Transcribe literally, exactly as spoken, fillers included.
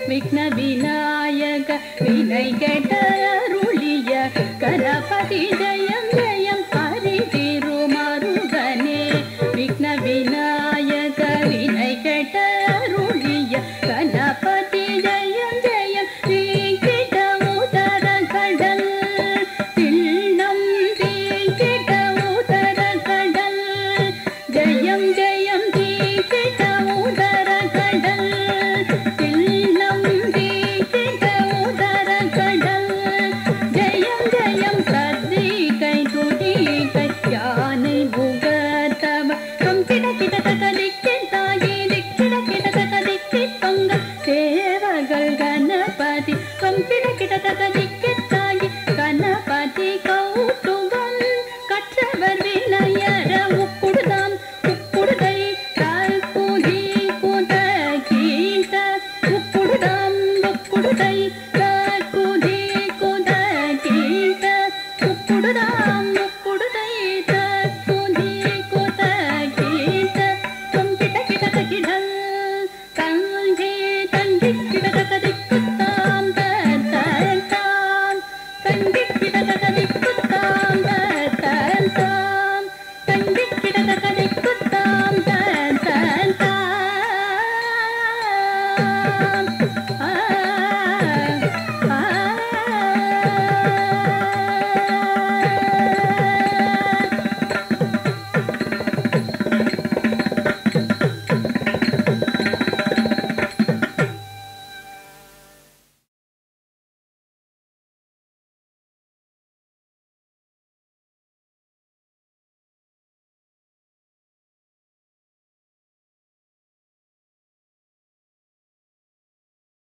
விக்ன விநாயக வினை கெட்ட அருளிய கணபதி ஜெயம் ஜெயம் ஹரி திருமாருகனே. விக்ன விநாயக வினை கெட்ட அருளிய கணபதி ஜெயம் ஜெயம் தீங்கிட உதர கடல் தில்லம் தீங்கிட உதர கடல் ஜெயம் ஜெயம் தீங்கிட உதர கடல் தில்லம் தீங்கிட உதர கடல் ஜெயம் ஜெயம் சதி கை துடி கை யானை புகத்தவ கம் கிட கிட தக திக்கின் தாயே திக்கிட கிட தக திக்கி தொங்க தேவர்கள் கணபதி கம் கிட கிட தக திக்கி தாயே கணபதி கௌதுகம் கற்றவர் வினயர உப்புடுதாம் உப்புடுதை தாழ்பூதி குத கீத உப்புடுதாம் உப்புடுதை